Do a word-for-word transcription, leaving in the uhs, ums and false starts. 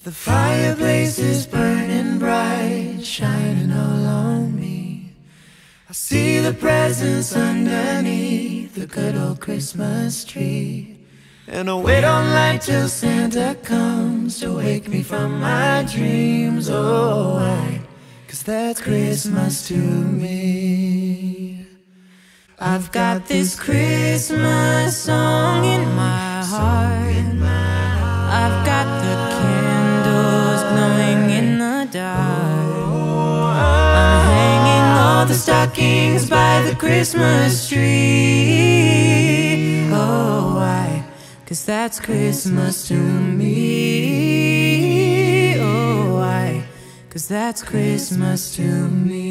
The fireplace is burning bright, shining all on me. I see the presents underneath the good old Christmas tree. And I wait all night till Santa comes to wake me from my dreams. Oh, why? 'Cause that's Christmas to me. I've got this Christmas song in my heart. I've got the candles glowing in the dark. I'm hanging all the stockings by the Christmas tree. Oh, why? 'Cause that's Christmas to me. Oh, why? 'Cause that's Christmas to me.